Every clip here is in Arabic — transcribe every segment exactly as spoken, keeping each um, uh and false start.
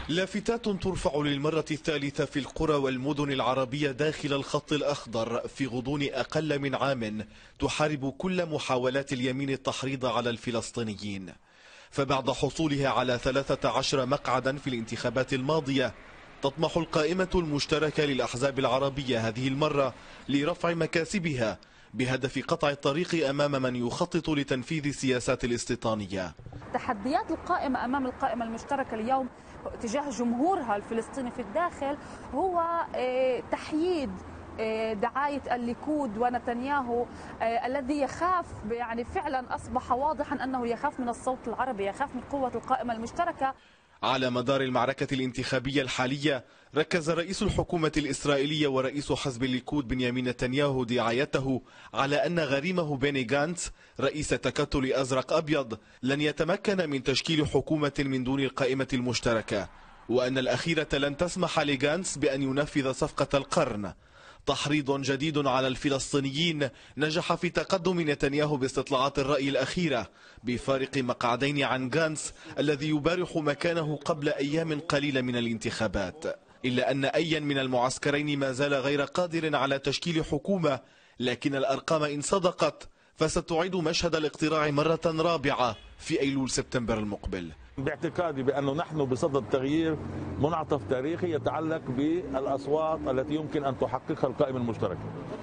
لافتات ترفع للمرة الثالثة في القرى والمدن العربية داخل الخط الأخضر في غضون أقل من عام تحارب كل محاولات اليمين التحريض على الفلسطينيين. فبعد حصولها على ثلاثة عشر مقعدا في الانتخابات الماضية، تطمح القائمة المشتركة للأحزاب العربية هذه المرة لرفع مكاسبها بهدف قطع الطريق أمام من يخطط لتنفيذ السياسات الاستيطانية. تحديات القائمة أمام القائمة المشتركة اليوم تجاه جمهورها الفلسطيني في الداخل هو تحييد دعاية الليكود ونتنياهو الذي يخاف، يعني فعلا أصبح واضحا أنه يخاف من الصوت العربي، يخاف من قوة القائمة المشتركة. على مدار المعركة الانتخابية الحالية ركز رئيس الحكومة الإسرائيلية ورئيس حزب الليكود بنيامين نتنياهو دعايته على أن غريمه بيني غانتس رئيس تكتل أزرق أبيض لن يتمكن من تشكيل حكومة من دون القائمة المشتركة، وأن الأخيرة لن تسمح لغانتس بأن ينفذ صفقة القرن. تحريض جديد على الفلسطينيين نجح في تقدم نتنياهو باستطلاعات الرأي الأخيرة بفارق مقعدين عن غانتس الذي يبارح مكانه قبل أيام قليلة من الانتخابات، إلا أن أي من المعسكرين ما زال غير قادر على تشكيل حكومة، لكن الأرقام إن صدقت فستعيد مشهد الاقتراع مرة رابعة في أيلول سبتمبر المقبل. باعتقادي بأنه نحن بصدد تغيير منعطف تاريخي يتعلق بالأصوات التي يمكن أن تحققها القائمة المشتركة،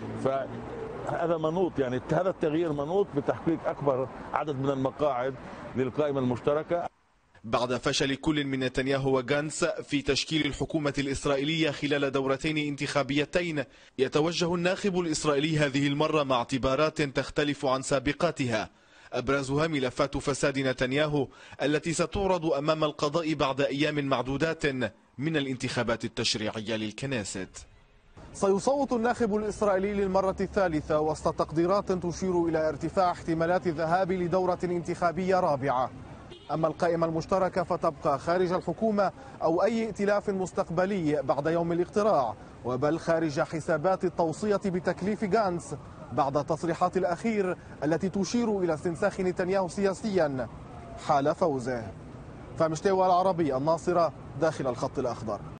فهذا منوط، يعني هذا التغيير منوط بتحقيق أكبر عدد من المقاعد للقائمة المشتركة. بعد فشل كل من نتنياهو وغانتس في تشكيل الحكومة الإسرائيلية خلال دورتين انتخابيتين، يتوجه الناخب الإسرائيلي هذه المرة مع اعتبارات تختلف عن سابقاتها، أبرزها ملفات فساد نتنياهو التي ستعرض أمام القضاء بعد أيام معدودات من الانتخابات التشريعية للكنيست. سيصوت الناخب الإسرائيلي للمرة الثالثة وسط تقديرات تشير إلى ارتفاع احتمالات الذهاب لدورة انتخابية رابعة. أما القائمة المشتركة فتبقى خارج الحكومة أو أي ائتلاف مستقبلي بعد يوم الاقتراع، وبل خارج حسابات التوصية بتكليف غانتس بعد التصريحات الأخير التي تشير إلى استنساخ نتنياهو سياسيا حال فوزه. فمشتوى العربية الناصرة داخل الخط الأخضر.